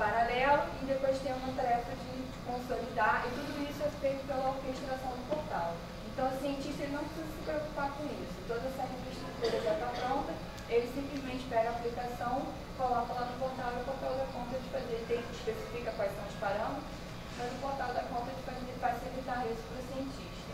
paralelo e depois tem uma tarefa de consolidar, e tudo isso é feito pela orquestração do portal. Então o cientista ele não precisa se preocupar com isso, toda essa infraestrutura já está pronta, ele simplesmente pega a aplicação, coloca lá no portal e o portal dá conta de fazer, ele especifica quais são os parâmetros, mas o portal dá conta de facilitar isso para o cientista.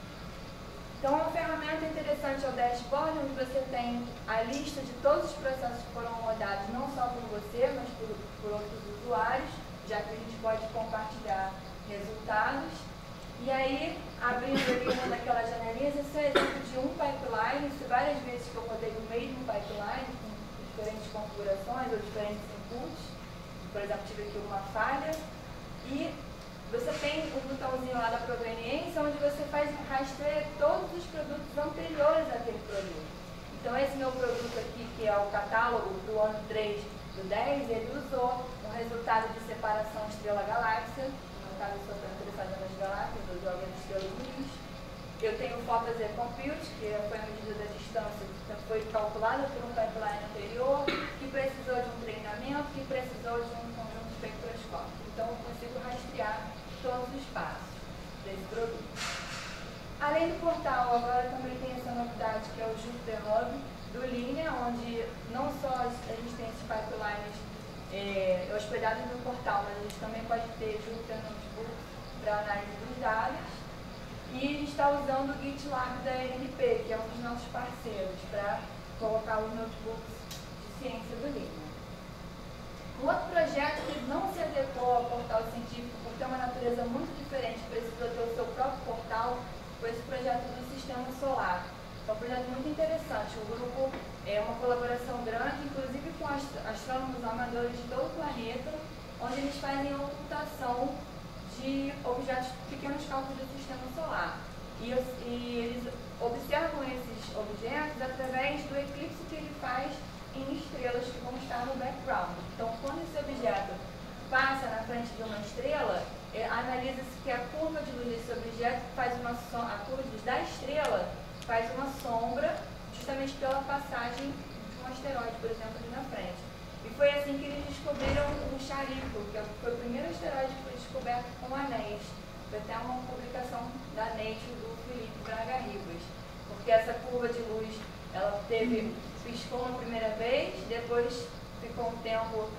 Então, uma ferramenta interessante é o dashboard, onde você tem a lista de todos os processos que foram rodados, não só por você, mas por outros usuários, já que a gente pode compartilhar resultados. E aí, abrindo ali uma daquelas janelinhas, esse é o exemplo de um pipeline, isso várias vezes que eu rodei o mesmo pipeline, com diferentes configurações ou diferentes inputs. Por exemplo, tive aqui uma falha. E você tem um botãozinho lá da proveniência, onde você rastreia todos os produtos anteriores àquele produto. Então, esse meu produto aqui, que é o catálogo do ano 3 do 10, ele usou um resultado de separação estrela-galáxia. No caso, eu estou interessada nas galáxias, eu jogo as estrelas ruins. Eu tenho o Photos e Compute, que foi a medida da distância que foi calculada por um pipeline anterior, que precisou de um treinamento, que precisou de um conjunto espectroscópico. Então, eu consigo rastrear todos os passos desse produto. Além do portal, agora também tem essa novidade que é o Jupyter Hub do Linea, onde não só a gente tem esses pipelines hospedados no portal, mas a gente também pode ter Jupyter Notebook para análise dos dados. E a gente está usando o GitLab da NP, que é um dos nossos parceiros, para colocar os notebooks de ciência do Linea. Um outro projeto que não se adequou ao portal científico por ter uma natureza muito diferente, precisou ter o seu próprio portal, foi esse projeto do Sistema Solar. É um projeto muito interessante. O grupo é uma colaboração grande, inclusive com astrônomos amadores de todo o planeta, onde eles fazem a ocultação de objetos, pequenos cálculos do Sistema Solar. E eles observam esses objetos através do eclipse que ele faz em estrelas que vão estar no background. Então, quando esse objeto passa na frente de uma estrela, analisa-se que a curva de luz desse objeto faz a curva de luz da estrela faz uma sombra justamente pela passagem de um asteroide, por exemplo, ali na frente. E foi assim que eles descobriram o Chariclo, que foi o primeiro asteroide que foi descoberto com anéis. Foi até uma publicação da Nature do Felipe Braga Ribas, porque essa curva de luz ela piscou uma primeira vez, depois ficou um tempo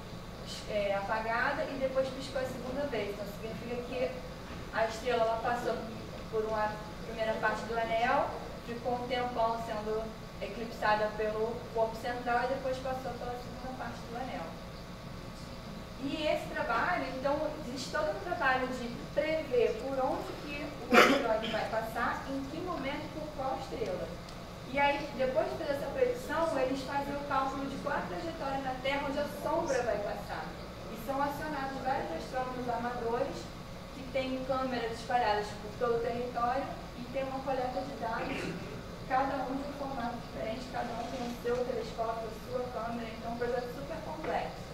apagada e depois piscou a segunda vez. Então significa que a estrela ela passou por uma primeira parte do anel, ficou um tempão sendo eclipsada pelo corpo central e depois passou pela segunda parte do anel. E esse trabalho, então, existe todo um trabalho de prever por onde que o asteroide vai passar, em que momento, por qual estrela. E aí, depois de fazer essa predição, eles fazem o cálculo de qual a trajetória na Terra onde a sombra vai passar. E são acionados vários astrônomos amadores que têm câmeras espalhadas por todo o território e tem uma coleta de dados, cada um de um formato diferente, cada um tem o seu telescópio, a sua câmera, então é um projeto super complexo.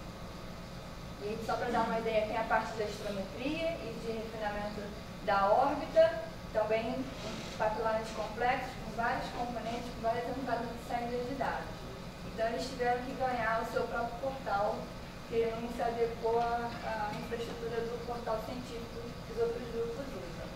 E só para dar uma ideia, tem a parte da astrometria e de refinamento da órbita, também pipelines complexos, com vários componentes, com várias entradas de saídas de dados. Então eles tiveram que ganhar o seu próprio portal, que não se adequou à infraestrutura do portal científico que os outros grupos usam.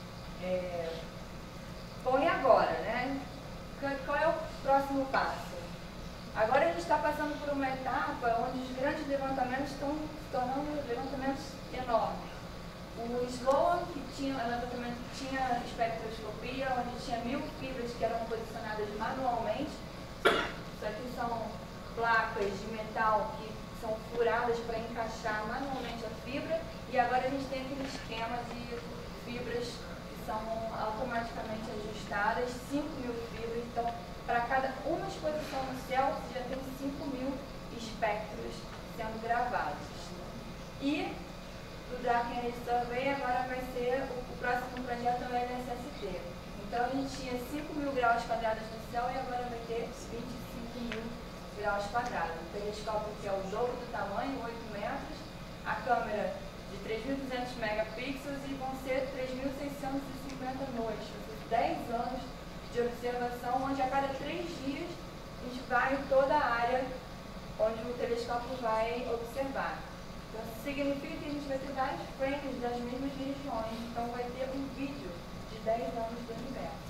Bom, e agora, né? Qual é o próximo passo? Agora a gente está passando por uma etapa onde os grandes levantamentos estão se tornando levantamentos enormes. O Sloan, que tinha um levantamento que tinha espectroscopia, onde tinha 1000 fibras que eram posicionadas manualmente. Isso aqui são placas de metal que são furadas para encaixar manualmente a fibra. E agora a gente tem aquele esquema de fibras que são automaticamente ajustadas, 5.000 fibras. Então, para cada uma exposição no céu, você já tem 5.000 espectros sendo gravados. E do Dark Energy Survey agora vai ser o próximo projeto é o LSST. Então a gente tinha 5.000 graus quadrados no céu e agora vai ter 25.000 graus quadrados. O telescópio que é o dobro do tamanho, 8 metros, a câmera de 3.200 megapixels e vão ser 3.650 noites, 10 anos de observação, onde a cada 3 dias a gente vai em toda a área onde o telescópio vai observar. significa que a gente vai ter vários frames das mesmas regiões, então vai ter um vídeo de 10 anos do universo.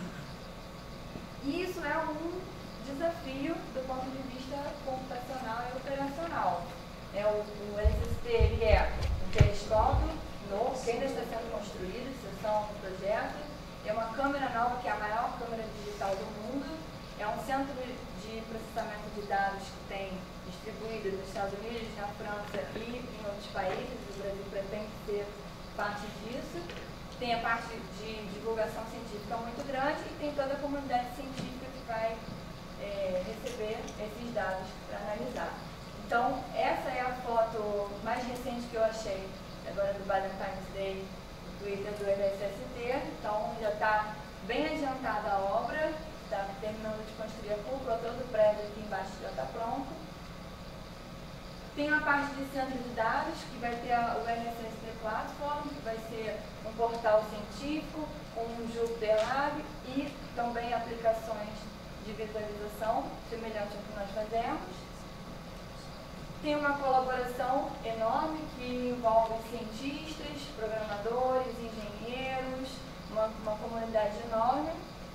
E isso é um desafio do ponto de vista computacional e operacional. O LSST ele é um telescópio novo, que ainda está sendo construído, exceção do projeto. É uma câmera nova, que é a maior câmera digital do mundo. É um centro de processamento de dados que tem distribuído nos Estados Unidos, na França e em outros países. O Brasil pretende ser parte disso. Tem a parte de divulgação científica muito grande e tem toda a comunidade científica que vai receber esses dados para analisar. Então, essa é a foto mais recente que eu achei agora do Valentine's Day, do Twitter do LSST. Então, já está bem adiantada a obra, está terminando de construir a cúpula, todo o prédio aqui embaixo já está pronto. Tem uma parte de centro de dados, que vai ter o LSST Platform, que vai ser um portal científico, um Jupyter Lab e também aplicações de visualização, semelhante ao que nós fazemos. Tem uma colaboração enorme que envolve cientistas, programadores, engenheiros, uma comunidade enorme.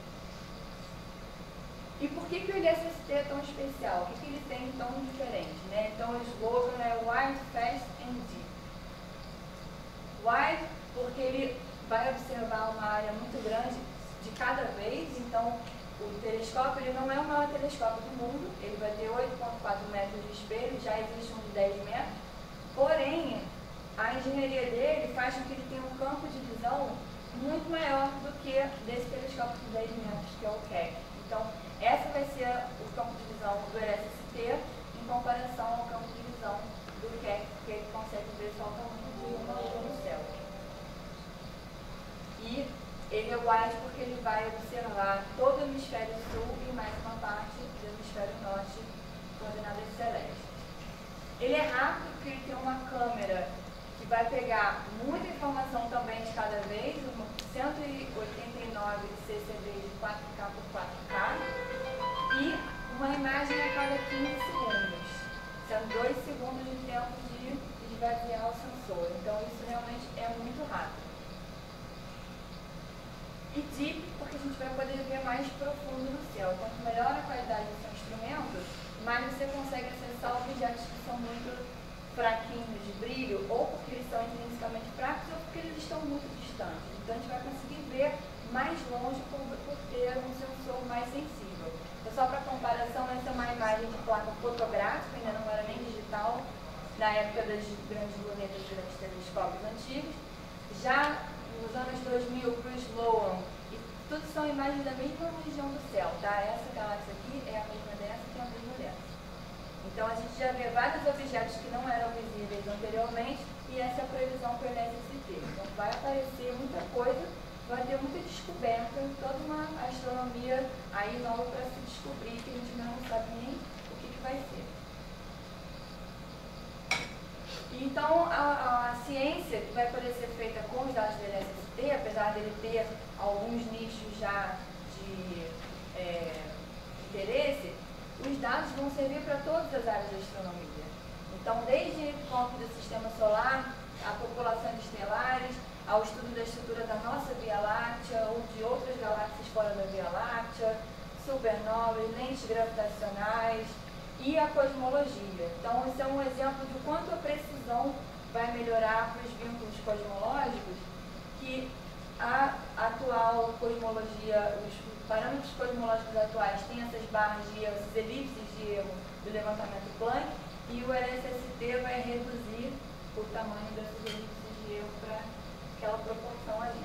E por que o LSST é tão especial? O que ele tem tão diferente? Né? Então, o slogan é Wide, Fast and Deep. Wide, porque ele vai observar uma área muito grande de cada vez. Então, o telescópio ele não é o maior telescópio do mundo. Ele vai ter 8,4 metros de espelho, já existe um de 10 metros. Porém, a engenharia dele faz com que ele tenha um campo de visão muito maior do que desse telescópio de 10 metros, que é o Keck. Então, essa vai ser o campo de visão do LSST em comparação ao campo de visão do Keck, porque ele consegue ver só o tamanho de uma lua no céu. E ele é wide porque ele vai observar todo o hemisfério sul e mais uma parte do hemisfério norte, coordenadas celestes. Ele é rápido porque ele tem uma câmera que vai pegar muita informação também de cada vez, 189 CCD de 4K por 4K e uma imagem a cada 15 segundos, sendo 2 segundos de tempo de esvaziar o sensor. Então isso realmente é muito rápido. E deep, porque a gente vai poder ver mais profundo no céu. Quanto melhor a qualidade do seu instrumento, mais você consegue acessar objetos que são muito fraquinhos de brilho, ou porque eles são intrinsecamente fracos, ou porque eles estão muito distantes. Então a gente vai conseguir ver mais longe por ter um sensor mais sensível. Então, só para comparação, essa é uma imagem de placa fotográfica, ainda não era nem digital, na época das grandes lunetas dos telescópios antigos. Já nos anos 2000 para o Sloan, e tudo são imagens da mesma região do céu, tá? Essa galáxia aqui é a mesma dessa que é a mesma dessa. Então a gente já vê vários objetos que não eram visíveis anteriormente e essa é a previsão para o LSST. Então vai aparecer muita coisa, vai ter muita descoberta, toda uma astronomia aí nova para se descobrir que a gente ainda não sabe nem o que vai ser. Então, a ciência que vai poder ser feita com os dados do LSST, apesar dele ter alguns nichos já de interesse, os dados vão servir para todas as áreas da astronomia. Então, desde campo do sistema solar, a populações estelares, ao estudo da estrutura da nossa Via Láctea ou de outras galáxias fora da Via Láctea, supernovas, lentes gravitacionais, e a cosmologia. Então, esse é um exemplo de quanto a precisão vai melhorar para os vínculos cosmológicos, que a atual cosmologia, os parâmetros cosmológicos atuais têm essas barras de erro, essas elipses de erro do levantamento Planck, e o LSST vai reduzir o tamanho dessas elipses de erro para aquela proporção ali.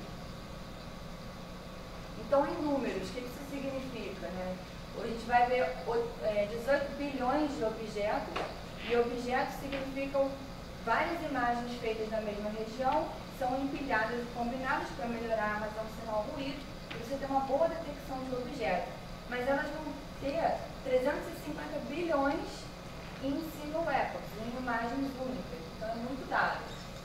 Então, em números, o que isso significa, né? A gente vai ver 18 bilhões de objetos, e objetos significam várias imagens feitas na mesma região, são empilhadas e combinadas para melhorar a razão sinal-ruído, e você tem uma boa detecção de objetos. Mas elas vão ter 350 bilhões em single epochs, em imagens únicas, então é muito dado.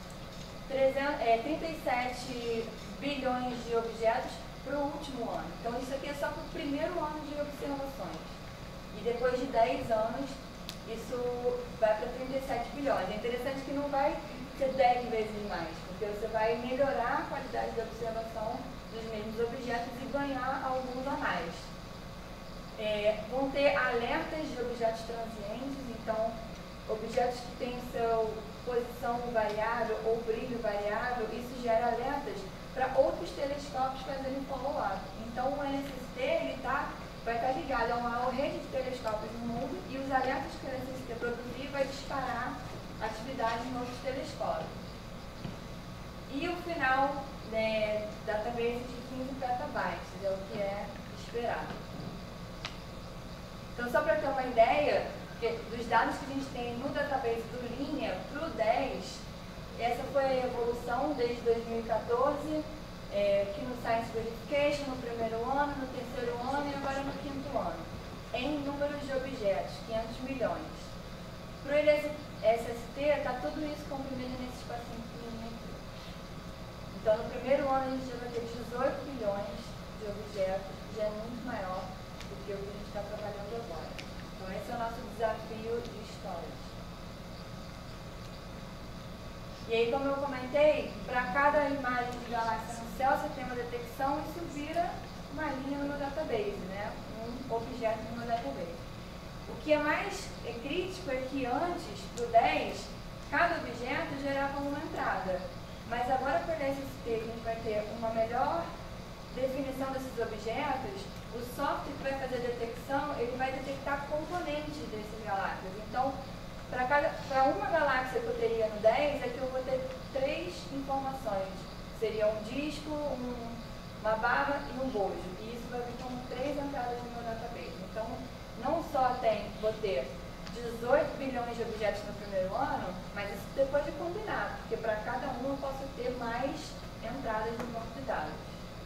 37 bilhões de objetos para o último ano. Então, isso aqui é só para o primeiro ano de observações. E depois de 10 anos, isso vai para 37 bilhões. É interessante que não vai ser 10 vezes mais, porque você vai melhorar a qualidade de observação dos mesmos objetos e ganhar alguns a mais. Vão ter alertas de objetos transientes, então objetos que têm sua posição variável ou brilho variável, isso gera alertas para outros telescópios fazerem follow-up. Então o LSST vai estar ligado a uma rede de telescópios no mundo e os alertas que o LSST produzir vai disparar atividade em outros telescópios. E o final, database de 15 petabytes, é o que é esperado. Então, só para ter uma ideia dos dados que a gente tem no database do Linea para o 10, essa foi a evolução desde 2014, aqui no Science Verification, no primeiro ano, no terceiro ano e agora no quinto ano, em números de objetos, 500 milhões. Para o LSST, está tudo isso comprimido nesse espacinho pequenininho aqui. Então, no primeiro ano, a gente já vai ter 18 bilhões de objetos, que já é muito maior do que o que a gente está trabalhando agora. Então, esse é o nosso desafio de storage. E aí, como eu comentei, para cada imagem de galáxia no céu, você tem uma detecção, isso vira uma linha no meu database, né? Um objeto no meu database. O que é mais crítico é que antes, do 10, cada objeto gerava uma entrada. Mas agora, por SST, a gente vai ter uma melhor definição desses objetos. O software que vai fazer a detecção, ele vai detectar componentes desses galáxias. Então, para uma galáxia que eu teria no 10, aqui eu vou ter 3 informações. Seria um disco, uma barra e um bojo. E isso vai vir como 3 entradas no meu database. Então, não só vou ter 18 bilhões de objetos no primeiro ano, mas isso depois de combinar, porque para cada um eu posso ter mais entradas no banco de dados.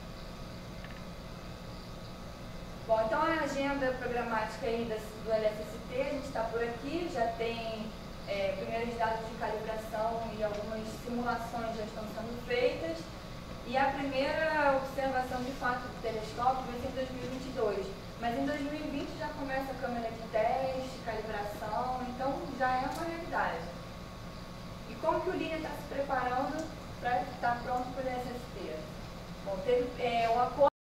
Bom, então a agenda programática aí do LSST, a gente está por aqui, já tem primeiros dados de calibração e algumas simulações já estão sendo feitas. E a primeira observação de fato do telescópio vai ser em 2022. Mas em 2020 já começa a câmera de teste, calibração, então já é uma realidade. E como que o Linea está se preparando para estar pronto para o LSST? Bom, teve um acordo